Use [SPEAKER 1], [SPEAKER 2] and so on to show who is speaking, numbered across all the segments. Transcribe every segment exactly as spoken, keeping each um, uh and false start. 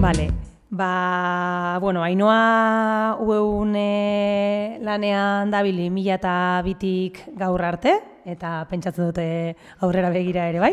[SPEAKER 1] Bale, ba, bueno, Ainhoa ueun e, lanean dabili mila eta bitik gaur arte, eta pentsatzen dute aurrera begira ere bai.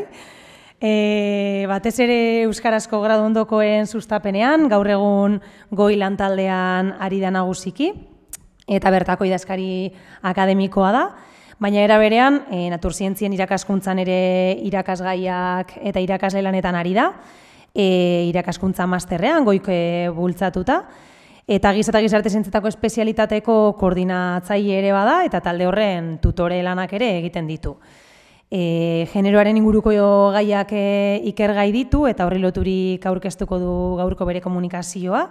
[SPEAKER 1] E, batez ere Euskarazko gradu ondokoen sustapenean, gaur egun goi lantaldean ari da nagusiki, eta bertako idazkari akademikoa da, baina era berean, e, naturzientzien irakaskuntzan ere irakasgaiak eta irakasle lanetan ari da, e, irakaskuntza masterrean, goik e, bultzatuta, eta giza eta gizarte zientzietako espezialitateko koordinatzaile ere bada, eta talde horren tutore lanak ere egiten ditu. E, generoaren inguruko gaiak e, ikergai ditu, eta horri loturik aurkeztuko du gaurko bere komunikazioa.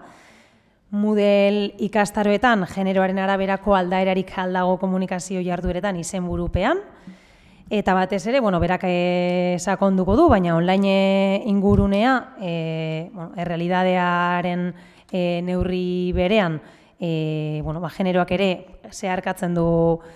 [SPEAKER 1] Moodle ikastaroetan generoaren araberako aldaerarik aldago komunikazio jardueretan izenburupean. Eta batez ere, bueno, berak e, sakonduko du, baina online ingurunea, e, bueno, errealidadearen e, neurri berean, e, bueno, ba, generoak ere zeharkatzen du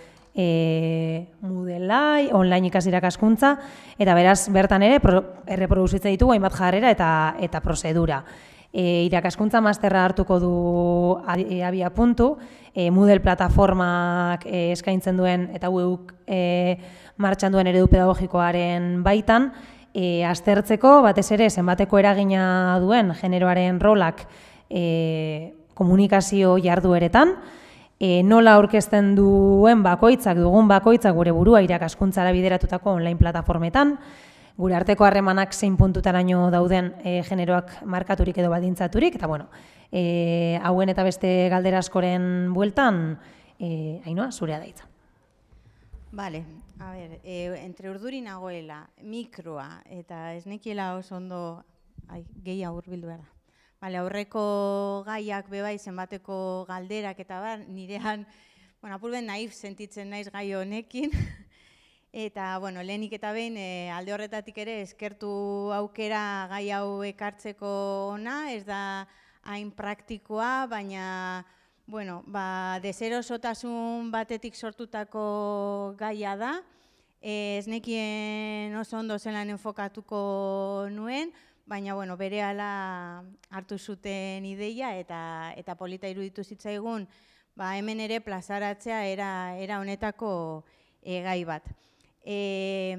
[SPEAKER 1] e, Moodle-ai, online ikasirakaskuntza, eta beraz, bertan ere, pro, erreproduzitzen ditugu hainbat jarrera eta, eta prozedura. E, irakaskuntza masterra hartuko du abia puntu, e, Moodle plataformak e, eskaintzen duen eta ueuk e, martxan duen eredu pedagogikoaren baitan, e, aztertzeko, batez ere, zenbateko eragina duen generoaren rolak e, komunikazio jardueretan, e, nola aurkezten duen bakoitzak, dugun bakoitzak gure burua irakaskuntzara bideratutako online plataformetan, gure arteko harremanak zein puntutaraino dauden e, generoak markaturik edo baldintzaturik, eta bueno, e, hauen eta beste galdera askoren bueltan, e, Ainhoa, zurea da hitza.
[SPEAKER 2] Bale, a ber, e, entre urduri nagoela, mikroa, eta ez nekiela oso ondo gehi hurbildu behar da. Bale, aurreko gaiak bebai zenbateko galderak eta bar, nirean, bueno, apurben naif sentitzen naiz gai honekin, eta, bueno, lehenik eta behin e, alde horretatik ere eskertu aukera gai hau ekartzeko ona, ez da hain praktikoa, baina, bueno, ba, deserosotasun batetik sortutako gaia da, e, ez nekien oso ondo zelan enfokatuko nuen, baina, bueno, berehala hartu zuten ideia eta, eta polita iruditu zitzaigun, ba, hemen ere plazaratzea era, era honetako e, gai bat. E,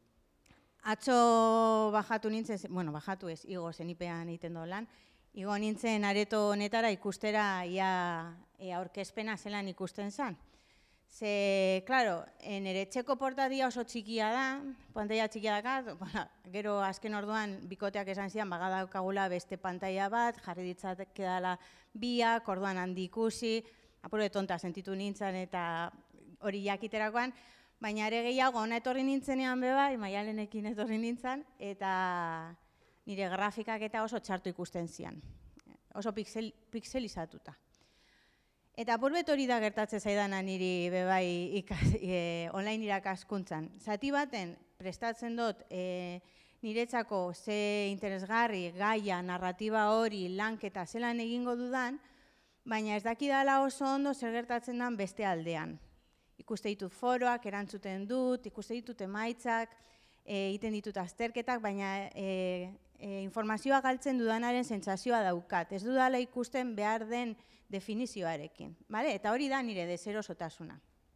[SPEAKER 2] atzo bajatu nintzen, bueno, bajatu ez, igo zenipean egiten do lan, igo nintzen areto honetara ikustera ia e, aurkezpena zelan ikusten zen. Ze, klaro, nire etxeko portadia oso txikia da, pantalla txikia daka, bueno, gero azken orduan bikoteak esan zidan, bagadaukagula beste pantalla bat, jarri ditzake dela biak, orduan handi ikusi, apure tonta sentitu nintzen eta hori jakiterakoan, baina ere gehiago, ona etorri nintzenean bebai, Maialenekin etorri nintzen, eta nire grafikak eta oso txartu ikusten zian, oso pixel, pixelizatuta. Eta apurbet hori da gertatzen zaidana niri bebai ikas, e, online irakaskuntzan. Zati baten prestatzen dut e, niretzako ze interesgarri, gaia, narratiba hori, lanketa zelan egingo dudan, baina ez dakidala oso ondo zer gertatzen den beste aldean. Ikuste ditut foroak, erantzuten dut, ikuste ditut emaitzak, egiten ditut azterketak, baina e, e, informazioa galtzen dudanaren sentsazioa daukat. Ez dudala ikusten behar den definizioarekin. Bale? Eta hori da nire deserosotasuna.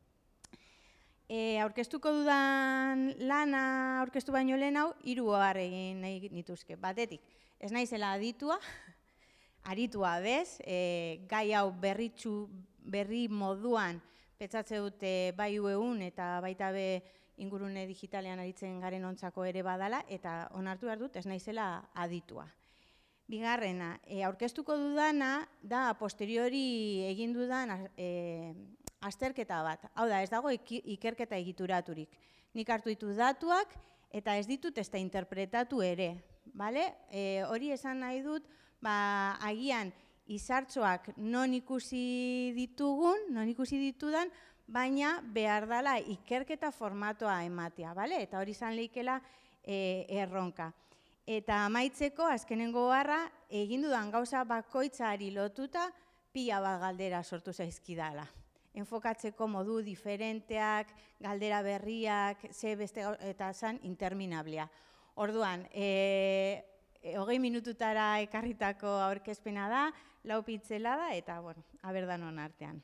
[SPEAKER 2] E, aurkeztuko dudan lana aurkeztu baino lehen hau, hiru ohar egin nahi nituzke. Batetik, ez naizela aditua, aritua bez, e, gai hau berritxu, berri moduan, petzatze dute bai ueun eta baita be ingurune digitalean aritzen garen ontzako ere badala, eta onartu behar dut ez naizela aditua. Bigarrena, e, aurkeztuko dudana da posteriori egin dudan e, azterketa bat. Hau da, ez dago ikerketa egituraturik. Nik hartu ditu datuak eta ez ditut ez da interpretatu ere. Bale? E, hori esan nahi dut, ba, agian, izartzoak non ikusi ditugun, non ikusi ditudan, baina behar dela ikerketa formatoa ematea, bale? Eta hori izan lehikela e, erronka. Eta amaitzeko, azkenengo garra, egin dudan gauza bakoitzari lotuta, pila bat galdera sortu zaizkidala. Enfokatzeko modu diferenteak, galdera berriak, ze beste eta zan interminablea. Orduan, e, hogei minututara ekarritako aurkezpena da, lau pitzela da, eta, bueno, aberdanon artean.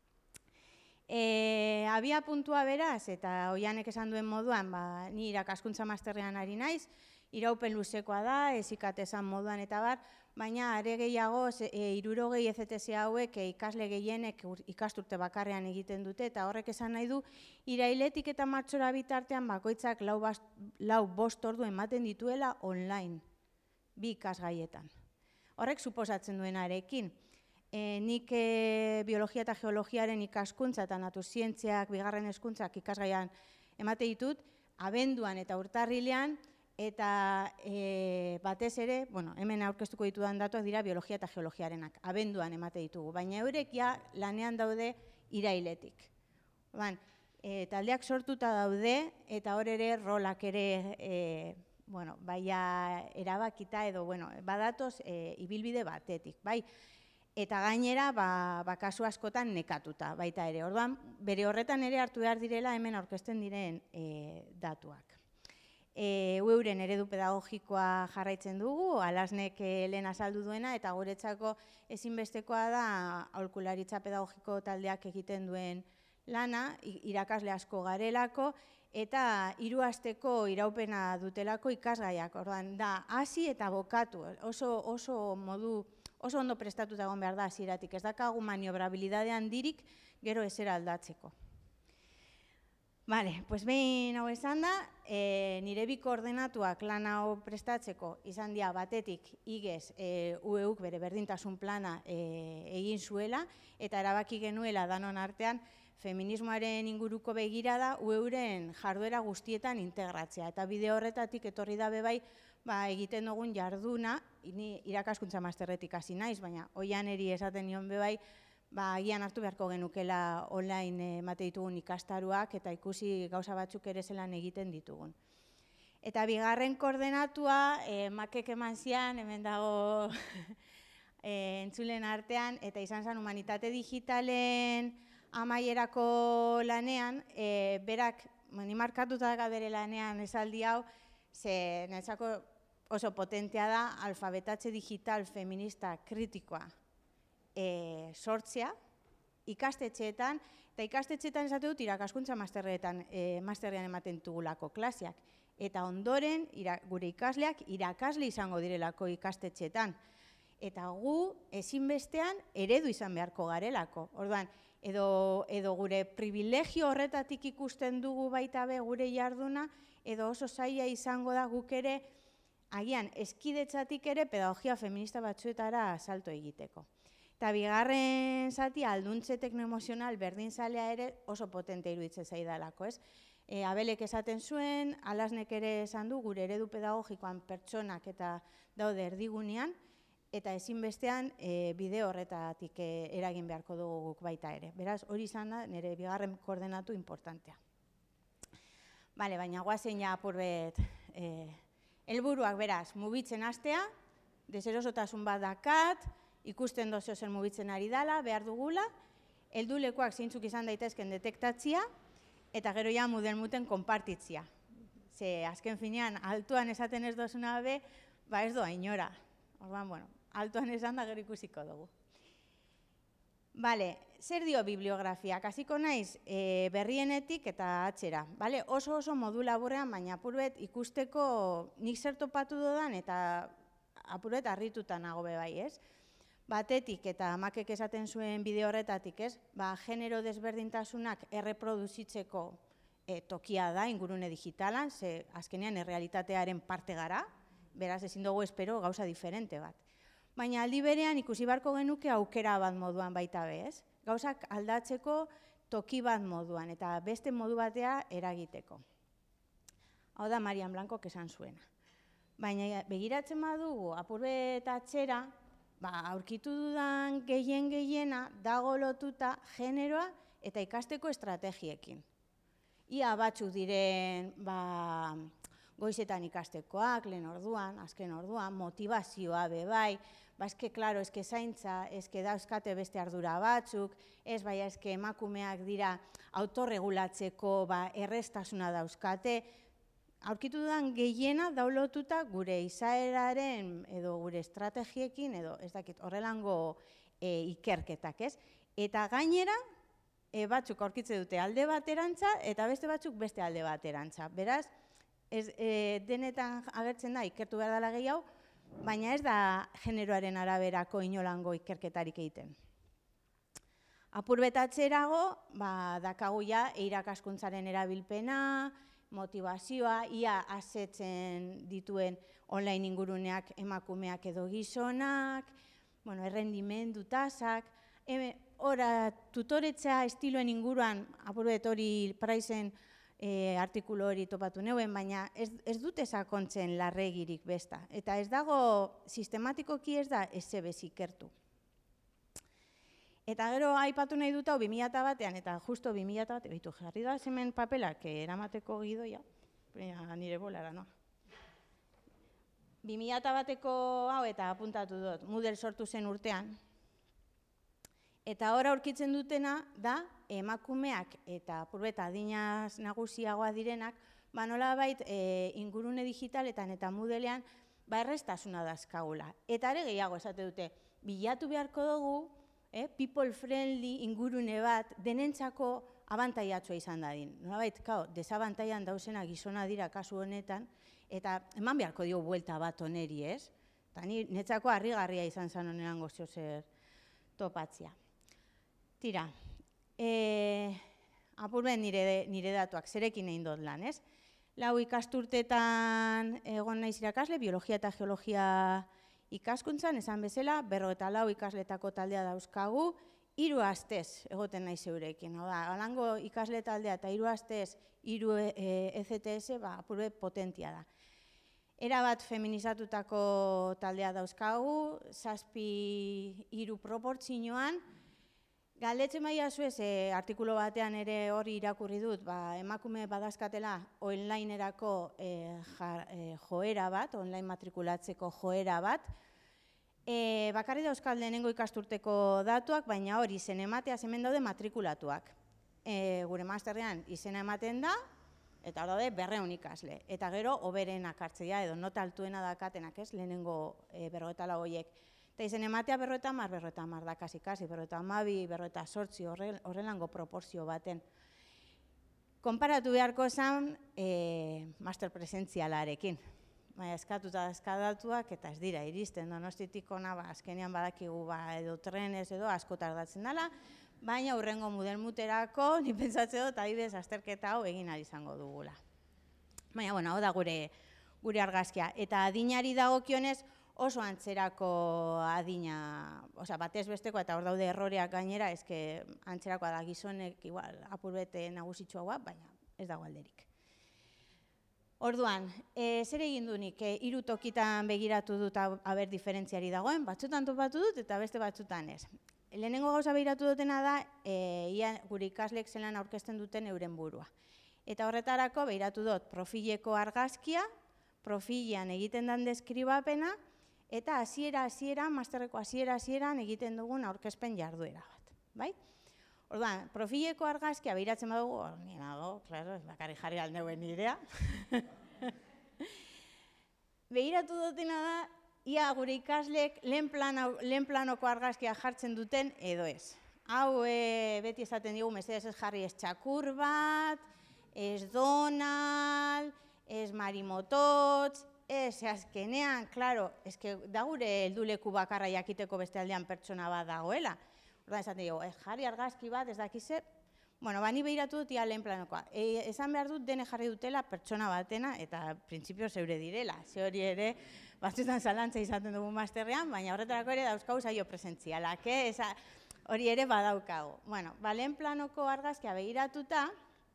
[SPEAKER 2] E, abia puntua beraz, eta Oianek esan duen moduan, ba, ni irakaskuntza masterrean ari naiz, iraupen luzekoa da, ezikat esan moduan eta bar, baina are gehiago, e, hirurogei E C T S hauek e, ikasle gehienek ikasturte bakarrean egiten dute, eta horrek esan nahi du, irailetik eta martxora bitartean bakoitzak lau, bast, lau bost ordu ematen dituela online, bi ikasgaietan. Horrek suposatzen duenarekin. E, nik e, biologia eta geologiaren ikaskuntza eta naturzientziak bigarren hezkuntzak ikasgaian emate ditut, abenduan eta urtarrilean, eta e, batez ere, bueno, hemen aurkeztuko ditudan datuak dira biologia eta geologiarenak, abenduan emate ditugu, baina eurek ja lanean daude irailetik. Ban, e, taldeak sortuta daude, eta hor ere rolak ere, e, bueno, baia erabakita edo, bueno, badatoz e, ibilbide batetik, bai? Eta gainera, ba, ba kasu askotan nekatuta, baita ere. Orduan, bere horretan ere hartu behar direla hemen aurkezten diren e, datuak. E, euren eredu pedagogikoa jarraitzen dugu, Alasnek lehen azaldu duena, eta guretzako ezinbestekoa da aholkularitza pedagogiko taldeak egiten duen lana, irakasle asko garelako, eta hiru asteko iraupena dutelako ikasgaiak. Orduan, da, hasi eta bokatu, oso, oso modu, oso ondo prestatuta egon behar da hasieratik, ez dakagu maniobrabilidade handirik gero ezera aldatzeko. Bale, pues behin hau esan da, e, nire bi koordenatuak lan hau prestatzeko izan dira batetik igez e, U E Uk bere berdintasun plana e, egin zuela, eta erabaki genuela danon artean feminismoaren inguruko begirada U E Uren jarduera guztietan integratzea. Eta bide horretatik etorri da bebai, ba, egiten dugun jarduna, ni irakaskuntza masterretik hasi naiz, baina Oianeri esaten nion bebai, ba, agian hartu beharko genukela online emate ditugun ikastaruak eta ikusi gauza batzuk ere zelan egiten ditugun. Eta bigarren koordenatua, eh, makek eman zian, hemen dago eh, entzulen artean, eta izan zen humanitate digitalen amaierako lanean, eh, berak, ni markatuta daga bere lanean esaldi hau, ze netzako oso potentea da alfabetatze digital feminista kritikoa. E, sortzea, ikastetxeetan, eta ikastetxeetan esate dut irakaskuntza masterrean, e, masterrean ematen dugulako klaseak. Eta ondoren, ira, gure ikasleak irakasle izango direlako ikastetxeetan. Eta gu, ezinbestean, eredu izan beharko garelako. Orduan, edo, edo gure privilegio horretatik ikusten dugu baita be gure jarduna, edo oso zaila izango da guk ere, agian, eskidetzatik ere pedagogia feminista batzuetara salto egiteko. Eta bigarren zati, alduntze teknoemozional berdinzalea ere oso potente iruditzen zaidalako, ez? E, Abelek esaten zuen, Alasnek ere esan du, gure eredu pedagogikoan pertsonak eta daude erdigunean, eta ezinbestean e, bide horretatik e, eragin beharko dugu guk baita ere. Beraz, hori izan da, nire bigarren koordenatu importantea. Bale, baina guazen ja apurbet, e, helburuak beraz, mugitzen hastea, deserosotasun bat dakat, ikusten dozio zer mugitzen ari dala, behar dugula, heldulekuak zeintzuk izan daitezken detektatzia, eta gero ja muden-muten konpartitzia. Ze azken finean, altuan esaten ez dozuna be, ba ez doa inora. Orduan, bueno, altuan esan da gero ikusiko dugu. Bale, zer dio bibliografiak? Hasiko naiz e, berrienetik eta atzera. Bale, oso oso modu laburrean, baina apurbet ikusteko nik zer topatu dudan eta apurbet harrituta nago be bai, ez? Batetik, eta amakek esaten zuen bideo horretatik, ez? Ba, genero desberdintasunak erreproduzitzeko e, tokia da ingurune digitalan, ze azkenean errealitatearen parte gara, beraz ezin dugu espero gauza diferente bat. Baina aldi berean ikusi beharko genuke aukera bat moduan baita be, ez? Gauzak aldatzeko toki bat moduan, eta beste modu batea eragiteko. Hau da Marian Blancok esan zuena. Baina begiratzen badugu apurbet atzera, ba, aurkitu dudan gehien gehiena dago lotuta generoa eta ikasteko estrategiekin. Ia batzuk diren ba, goizetan ikastekoak, lehen orduan, azken orduan, motivazioa bebai, ba, eske, klaro, eske zaintza, eske dauzkate beste ardura batzuk, ez bai, eske emakumeak dira autorregulatzeko ba, errestasuna dauzkate, aurkitu dudan gehiena daulotuta gure izaeraren edo gure estrategiekin edo ez dakit horrelango e, ikerketak, ez? Eta gainera, e, batzuk aurkitze dute alde baterantza eta beste batzuk beste alde baterantza. Beraz, ez, e, denetan agertzen da ikertu behar dela gehiago, baina ez da generoaren araberako inolango ikerketarik egiten. Apur betatzerago, ba, dakagu ja irakaskuntzaren erabilpena, motivazioa, ia asetzen dituen online inguruneak emakumeak edo gizonak, bueno, errendimendu tasak, ora tutoretza estiloen inguruan, apur bet hori Pricen e, artikulu hori topatu neuen, baina ez, ez dute sakontzen larregirik besta. Eta ez dago, sistematikoki ez da ezebez ikertu. Eta gero aipatu nahi dut hau bi mila batean, eta justo bi mila batean, bitu jarri da hemen papelak eramateko gidoia, nire bolara, no? bi mila bateko hau eta apuntatu dut, Moodle sortu zen urtean. Eta hor aurkitzen dutena da emakumeak eta apurbet adinaz nagusiagoa direnak, ba nolabait e, ingurune digitaletan eta Moodlean ba errestasuna dazkagula. Eta ere gehiago esate dute, bilatu beharko dugu, Eh, people friendly ingurune bat denentzako abantaiatsua izan dadin. Nolabait, kao, desabantaian dauzena gizona dira kasu honetan, eta eman beharko dio buelta bat oneri, ez? Eta netzako harrigarria izan zen honean gozio zer topatzia. Tira, e, apurben nire, nire datuak, zerekin egin dut lan, ez? Lau ikasturtetan egon naiz irakasle, biologia eta geologia ikaskuntzan, esan bezala, berrogeita lau ikasletako taldea dauzkagu, hiru astez egoten naiz eurekin. Halango ikasle taldea eta hiru astez hiru E C T S, ba, apurbe potentia da. Erabat feminizatutako taldea dauzkagu, zazpi hiru proportzioan, galdetzen maia zuez, e, artikulu batean ere hori irakurri dut, ba, emakume badazkatela onlinerako e, ja, e, joera bat, online matrikulatzeko joera bat. E, bakarri dauzkal lehenengo ikasturteko datuak, baina hori izen ematea hemen daude matrikulatuak. E, gure masterrean izena ematen da, eta hor daude berrehun ikasle. Eta gero, hoberenak hartzea edo nota altuena dakatenak, ez, lehenengo e, berrogeita lau horiek. Eta izen ematea berroeta mar, berroeta mar da kasi-kasi, berroeta amabi, berroeta sortzi, horrelango proporzio baten. Konparatu beharko zen e, master presentzialarekin. Baina eskatuta eskadatuak eta ez dira iristen, Donostitik hona, ba, azkenean badakigu ba, edo trenez edo asko tardatzen dela, baina hurrengo Moodle muterako, ni pentsatze dut, adibidez, azterketa hau egin ahal izango dugula. Baina, bueno, hau da gure, gure argazkia. Eta adinari dagokionez oso antzerako adina, osea, batez besteko, eta hor daude erroreak gainera, eske antzerakoa da gizonek, igual, apurbete nagusitxoa, baina ez dago alderik. Orduan, e, zer egin du nik, e, hiru tokitan begiratu dut aber diferentziari dagoen, batzutan topatu dut eta beste batzutan ez. Lehenengo gauza begiratu dutena da, e, ia gure ikaslek zelan aurkezten duten euren burua. Eta horretarako begiratu dut profileko argazkia, profilean egiten den deskribapena, eta hasiera hasieran, masterreko hasiera hasieran egiten dugun aurkezpen jarduera bat, bai? Orduan, profileko argazkia behiratzen badugu, hor nire dago, klaro, bakarri jarri aldeuen nirea. Behiratu dutena da, ia gure ikaslek lehen, plano, lehen planoko argazkia jartzen duten edo ez. Hau e, beti esaten digu, mesedez ez jarri ez txakur bat, ez Donald, ez Marimototz, ez azkenean, klaro, ez da gure helduleku bakarra jakiteko beste aldean pertsona bat dagoela. Ordan esaten dugu, jarri argazki bat, ez dakize, bueno, bani behiratu dut ia lehen planokoa. E, esan behar dut dene jarri dutela pertsona batena eta printzipio zeure direla. Ze hori ere, batzutan zalantza izaten dugu masterrean, baina horretarako ere dauzkagu zaio presentzialak, eh? Eza, hori ere badaukagu. Bueno, ba, lehen planoko argazkia behiratuta,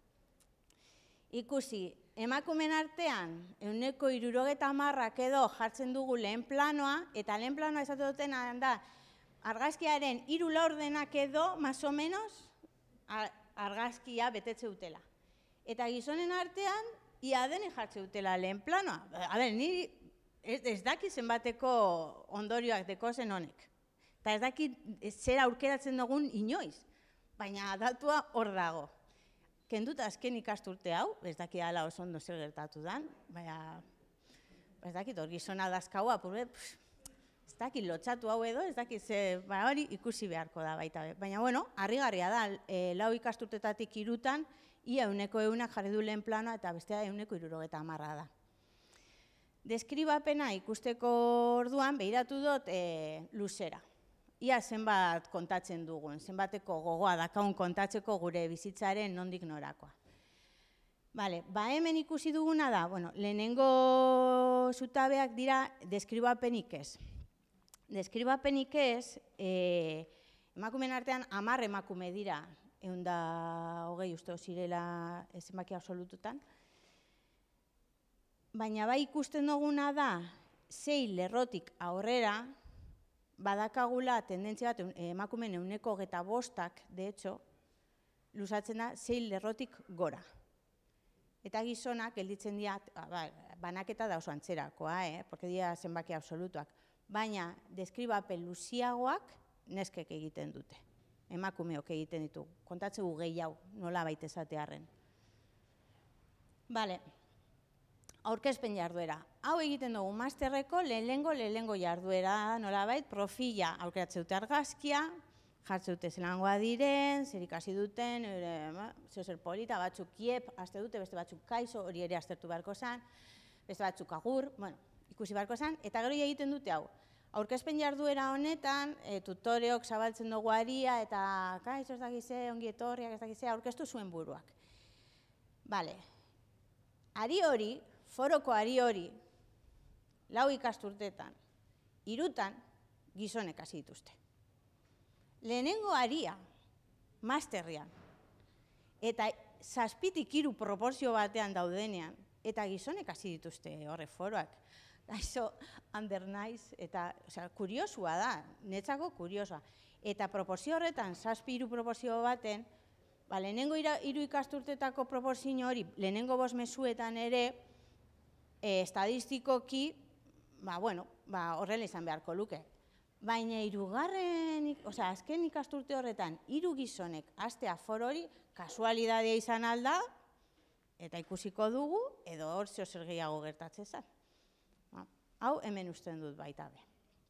[SPEAKER 2] ikusi, emakumen artean, ehuneko hirurogeta hamarrak edo jartzen dugu lehen planoa, eta lehen planoa esatu dutena da, argazkiaren hiru laurdenak edo, más o menos, argazkia betetze dutela. Eta gizonen artean, ia dene jartze dutela lehen planoa. A ber, niri ez, ez dakit zenbateko ondorioak deko zen honek. Eta ez dakit zer aurkeratzen dugun inoiz. Baina datua hor dago. kenduta azken ikasturte hau, ez dakit ala oso ondo zer gertatu dan, baina, ez dakit hor gizona dazkau apurbe, ez dakit lotxatu hau edo, ez dakit ze, ba hori ikusi beharko da baita. Baina, bueno, harrigarria da, e, lau ikasturtetatik irutan, ia euneko eunak jarri du lehen planoa eta bestea euneko irurogeta hamarra da. Deskribapena ikusteko orduan, behiratu dut e, luzera. Ia zenbat kontatzen dugun, zenbateko gogoa dakaun kontatzeko gure bizitzaren nondik norakoa. Bale, ba hemen ikusi duguna da, bueno, lehenengo zutabeak dira deskribapenik ez. Deskribapenik ez, e, emakumeen artean hamar emakume dira, ehun da hogei uste zirela zenbaki absolututan. Baina bai ikusten duguna da, sei lerrotik aurrera, badakagula tendentzia bat emakumeen ehuneko hogeita bostak, de hecho, luzatzen da sei lerrotik gora. Eta gizonak gelditzen dira, ba, banaketa da oso antzerakoa, eh? Porque dira zenbaki absolutuak. Baina deskribapen luziagoak neskek egiten dute. Emakumeok egiten ditu. Kontatzegu gehiago, nola baita esatearren. Bale. Aurkezpen jarduera. Hau egiten dugu masterreko lehenengo lehenengo jarduera, nolabait, profila aurkeratzen dute argazkia, jartzen dute zelangoa diren, zer ikasi duten, zer polita, batzuk kiep, azte dute, beste batzuk kaizo, hori ere aztertu beharko zen, beste batzuk agur, bueno, ikusi beharko zen, eta gero egiten dute hau. Aurkezpen jarduera honetan, tutoreok zabaltzen dugu aria, eta kaizo ez dakize, ongi etorriak ez dakize, aurkeztu zuen buruak. Bale, ari hori, foroko ari hori, lau ikasturtetan, irutan, gizonek hasi dituzte. Lehenengo aria, masterrean, eta zazpitik hiru proporzio batean daudenean, eta gizonek hasi dituzte horre foroak. Aizo, under naiz, eta, osea, kuriosua da, netzako kuriosua. Eta proporzio horretan, zazpi hiru proporzio baten, ba, lehenengo hiru ikasturtetako proporzio hori, lehenengo bost mezuetan ere, E, estadistikoki, ba, bueno, ba, horrela izan beharko luke. Baina hirugarren, osea, azken ikasturte horretan, hiru gizonek astea for hori, kasualidadea izan alda, eta ikusiko dugu, edo hor zeo zer gehiago gertatzen zen. Ba, hau hemen usten dut baita be.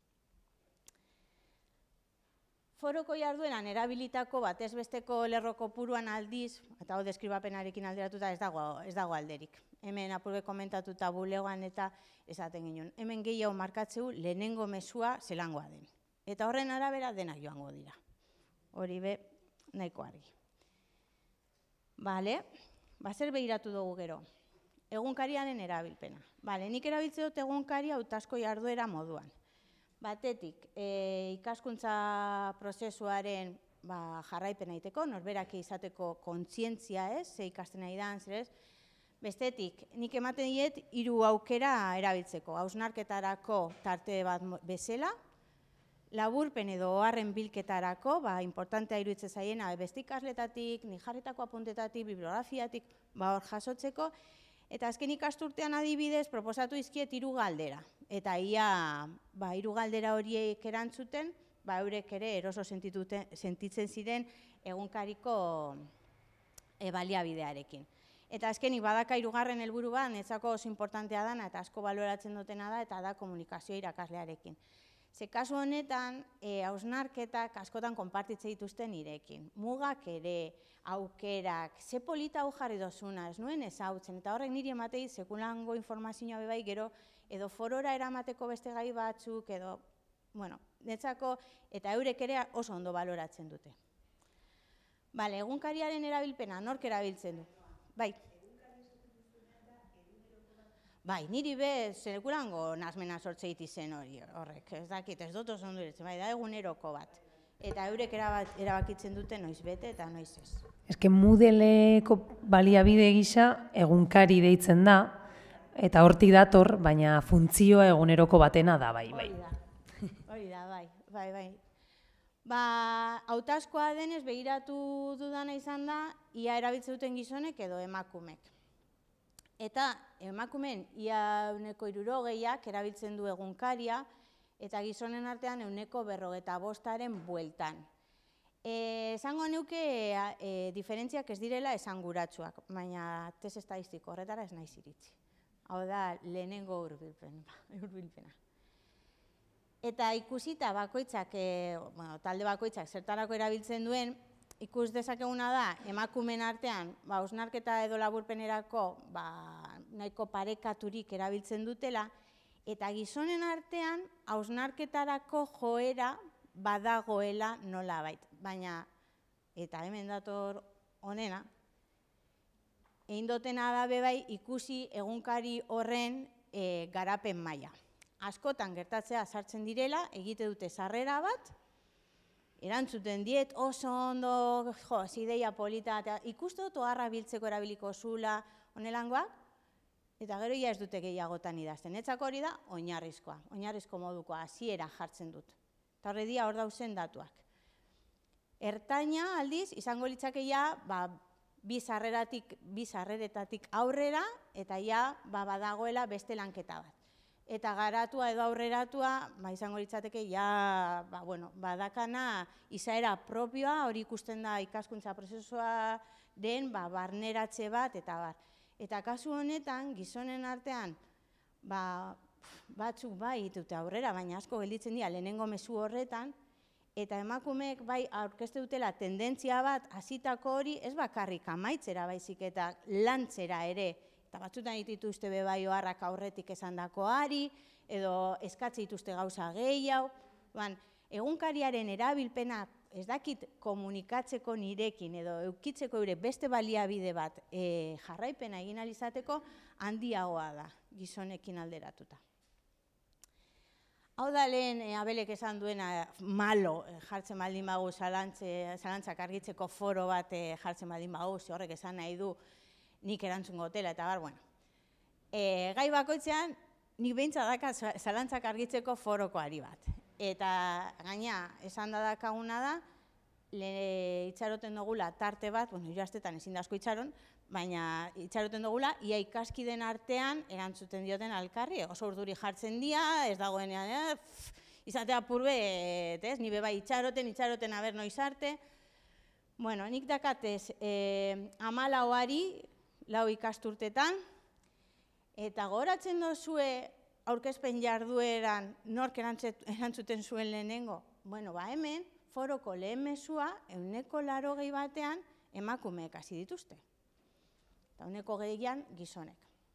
[SPEAKER 2] Foroko jardueran erabilitako batez besteko lerro kopuruan aldiz, eta hau deskribapenarekin alderatuta ez dago, ez dago alderik. Hemen apurbe komentatuta bulegoan eta esaten ginen. Hemen gehiago markatzeu lehenengo mezua zelangoa den. Eta horren arabera denak joango dira. Hori be, nahiko argi. Bale, ba zer behiratu dugu gero. Egunkariaren erabilpena. Bale, nik erabiltze dut egunkaria hautazko jarduera moduan. Batetik, e, ikaskuntza prozesuaren ba, jarraipena egiteko, norberak izateko kontzientzia ez, ze ikasten nahi dan, zer ez. Bestetik, nik ematen diet hiru aukera erabiltzeko, hausnarketarako tarte bat bezala, laburpen edo oharren bilketarako, ba, importantea iruditzen zaiena, beste ikasletatik, ni jarritako apuntetatik, bibliografiatik, ba, hor jasotzeko, eta azken ikasturtean adibidez, proposatu izkiet hiru galdera. Eta ia, ba, hiru galdera horiek erantzuten, ba, eurek ere eroso sentitzen ziren egunkariko baliabidearekin. Eta azkenik badaka hirugarren helburu bat, netzako oso importantea dana eta asko baloratzen dutena da, eta da komunikazioa irakaslearekin. Ze kasu honetan, hausnarketak askotan konpartitze dituzten nirekin. Mugak ere, aukerak, ze polita hau jarri dozuna, ez nuen ezautzen, eta horrek niri ematei sekulango informazioa bebai gero, edo forora eramateko beste gai batzuk, edo, bueno, netzako, eta eurek ere oso ondo baloratzen dute. Bale, egunkariaren erabilpena, nork erabiltzen du? Bai. Bai, niri be, sekulango nazmena sortze itizen hori horrek, ez dakit, ez dut oso ondo diretzen, bai, da eguneroko bat. Eta eurek erabakitzen dute noiz bete eta noiz ez.
[SPEAKER 1] Eske Moodleko baliabide gisa egunkari deitzen da, eta hortik dator, baina funtzioa eguneroko batena da, bai, bai.
[SPEAKER 2] Hori da, hori da, bai, bai, bai. Ba, hautazkoa denez begiratu dudana izan da, ia erabiltzen duten gizonek edo emakumek. Eta emakumeen ia euneko hirurogeiak erabiltzen du egunkaria, eta gizonen artean euneko berrogeta bostaren bueltan. Esango neuke diferentziak ez direla esanguratsuak, baina test estadistiko horretara ez naiz iritsi. Hau da, lehenengo hurbilpena. Eta ikusita bakoitzak, talde bakoitzak zertarako erabiltzen duen, ikus dezakeguna da, emakumeen artean, hausnarketa edo laburpenerako nahiko parekaturik erabiltzen dutela, eta gizonen artean hausnarketarako joera badagoela nolabait. Baina, eta hemen dator honena, egin dotena da bebai ikusi egunkari horren garapen maila. Askotan gertatzea sartzen direla, egite dute sarrera bat, erantzuten diet, oso ondo, jo, zideia polita, ikuste dut oharra biltzeko erabiliko zula, honelangoak, eta gero ja ez dute gehiagotan idazten. Netzako hori da, oinarrizkoa, oinarrizko modukoa, hasiera jartzen dut. Eta horre dia hor dauzen datuak. Ertaina aldiz, izango litzake ja, bi sarreretatik aurrera, eta ja, badagoela beste lanketa bat. Eta garatua edo aurreratua, izango litzateke, ja, badakana izaera propioa, hori ikusten da ikaskuntza prozesua den, barneratze bat, eta bar. Eta kasu honetan, gizonen artean, batzuk bai ditute aurrera, baina asko gelditzen dira lehenengo mezu horretan, eta emakumeek bai aurkezte dutela tendentzia bat hasitako hori ez bakarrik amaitzera baizik eta lantzera ere, eta batzutan dituzte bebai oharrak aurretik esandakoari, edo eskatze dituzte gauza gehiago, egunkariaren erabilpena ez dakit komunikatzeko nirekin edo eukitzeko eure beste baliabide bat jarraipena egin ahal izateko handiagoa da gizonekin alderatuta. Hau da lehen Abelek esan duena malo jartzen baldin bagu, zalantzak argitzeko foro bat jartzen baldin bagu, horrek esan nahi du nik erantzun gotela, eta bar, bueno. Gai bakoitzean, nik behintzat daka zalantzak argitzeko forokoari bat. Eta gaina, esan da dakaguna da, itxaroten dugula tarte bat, bueno, jo astetan ezin da asko itxaron, baina itxaroten dugula, ia ikaskiden artean erantzuten dioten alkarri, oso urduri jartzen dira, ez dagoenean, izatea purbet, ez, nire bai itxaroten, itxaroten aber noiz arte. Bueno, nik dakatez, hamalauari, lau ikasturtetan, eta goratzen dozue aurkezpen jardueran nork erantzuten zuen lehenengo. Bueno, ba hemen, foroko lehen mezua, ehuneko laurogei batean emakumeek hasi dituzte. Eta ehuneko gehian gizonek.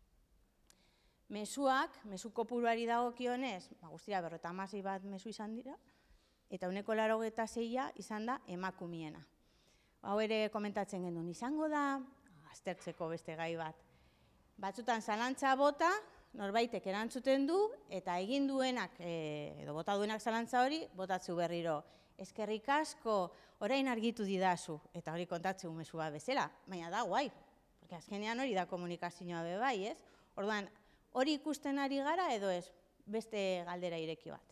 [SPEAKER 2] Mezuak, mezu kopuruari dagokionez, guztira berrogeita hamasei bat mezu izan dira, eta ehuneko laurogeita seia izan da emakumiena. Hau ere komentatzen genuen, izango da, aztertzeko beste gai bat. Batzutan zalantza bota, norbaitek erantzuten du, eta egin duenak, edo bota duenak zalantza hori, botatzu berriro. Eskerrik asko, orain argitu didazu, eta hori kontatzeu mezua bezala, baina da guai, porque azkenean hori da komunikazioa bebai, ez? Orduan, hori ikusten ari gara edo ez, beste galdera ireki bat.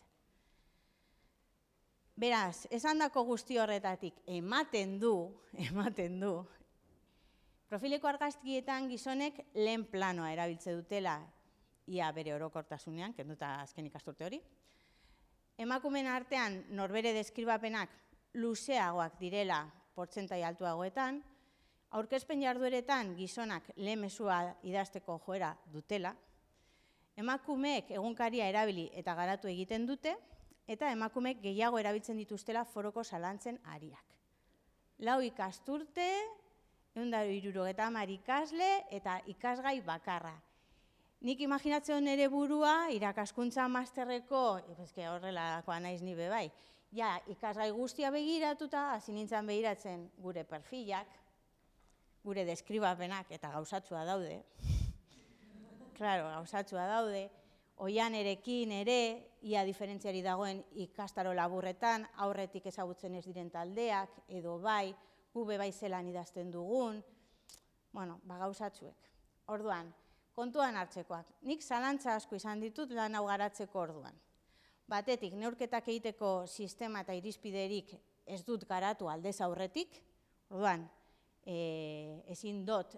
[SPEAKER 2] Beraz, esandako guzti horretatik ematen du, ematen du, profileko argazkietan gizonek lehen planoa erabiltze dutela, ia bere orokortasunean, kenduta azken ikasturte hori. Emakumeen artean norbere deskribapenak luzeagoak direla portzentai altuagoetan, aurkezpen jardueretan gizonak lehen mezua idazteko joera dutela, emakumeek egunkaria erabili eta garatu egiten dute, eta emakumeek gehiago erabiltzen dituztela foroko zalantzen ariak. Lau ikasturte, ehun eta hirurogeita hamar ikasle eta ikasgai bakarra. Nik imaginatzen nire burua, irakaskuntza masterreko, ezke horrelakoa naiz ni bebai, ja, ikasgai guztia begiratuta, hasi nintzen begiratzen gure perfilak, gure deskribapenak, eta gauzatsua daude. Claro, gauzatsua daude, oianerekin ere, ia diferentziari dagoen ikastaro laburretan, aurretik ezagutzen ez diren taldeak, edo bai, gu bebai zelan idazten dugun, bueno, ba gauzatsuek. Orduan, kontuan hartzekoak. Nik zalantza asko izan ditut lan hau garatzeko orduan. Batetik, neurketak egiteko sistema eta irizpiderik ez dut garatu aldez aurretik. Orduan, ezin dut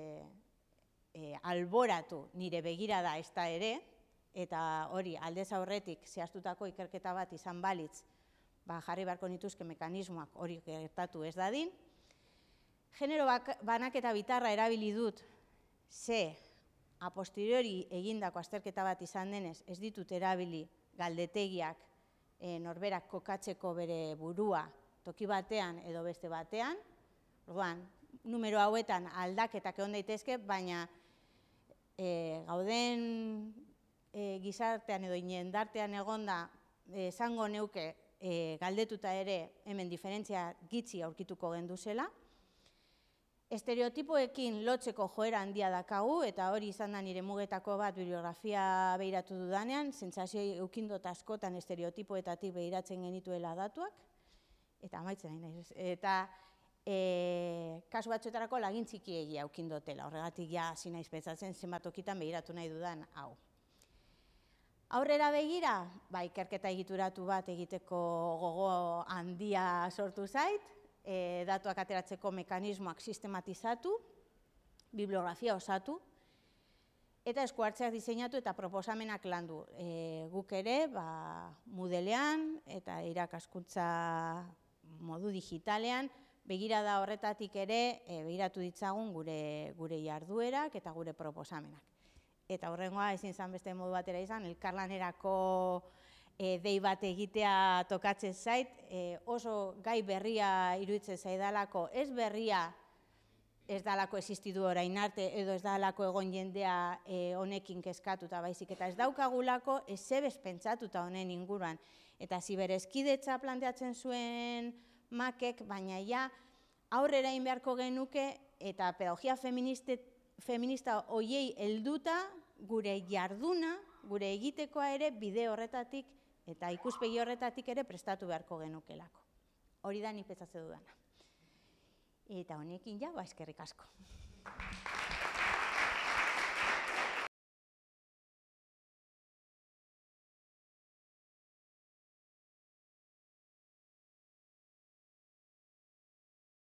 [SPEAKER 2] alboratu nire begirada ez da ere, eta hori aldez aurretik zehaztutako ikerketa bat izan balitz, ba, jarri beharko nituzke mekanismoak hori gertatu ez dadin. Genero banaketa bitarra erabili dut, ze a posteriori egindako azterketa bat izan denez, ez ditut erabili galdetegiak e, norberak kokatzeko bere burua toki batean edo beste batean. Orduan, numero hauetan aldaketak egon daitezke, baina e, gauden e, gizartean edo inendartean egonda esango neuke e, galdetuta ere hemen diferentzia gitxi aurkituko genduzela. Estereotipoekin lotzeko joera handia dakagu, eta hori izan da nire mugetako bat bibliografia behiratu dudanean, sentsazio eukindot askotan estereotipoetatik behiratzen genituela datuak, eta amaitzen nahi naiz. Eta e, kasu batzuetarako lagin txikiegia eukindotela, horregatik ja hasi naiz pentsatzen zenbatokitan behiratu nahi dudan hau. Aurrera begira, ba, ikerketa egituratu bat egiteko gogo handia sortu zait, E, datuak ateratzeko mekanismoak sistematizatu, bibliografia osatu, eta eskuhartzeak diseinatu eta proposamenak landu. E, guk ere, ba, Moodlean eta irakaskuntza modu digitalean, begirada horretatik ere, e, begiratu ditzagun gure, gure jarduerak eta gure proposamenak. Eta horrengoa ezin zan beste modu batera izan, elkarlanerako E, dei bat egitea tokatzen zait, e, oso gai berria iruditzen zaidalako, ez berria ez dalako existidu orain arte, edo ez dalako egon jendea e, honekin kezkatuta baizik, eta ez daukagulako ez zebez pentsatuta honen inguruan. Eta ziberezkidetza planteatzen zuen makek, baina ja aurrera egin beharko genuke, eta pedagogia feminista hoiei helduta gure jarduna, gure egitekoa ere bide horretatik, eta ikuspegi horretatik ere prestatu beharko genukelako. Hori da ni pentsatzen dudana. Eta honekin ja, ba, eskerrik asko.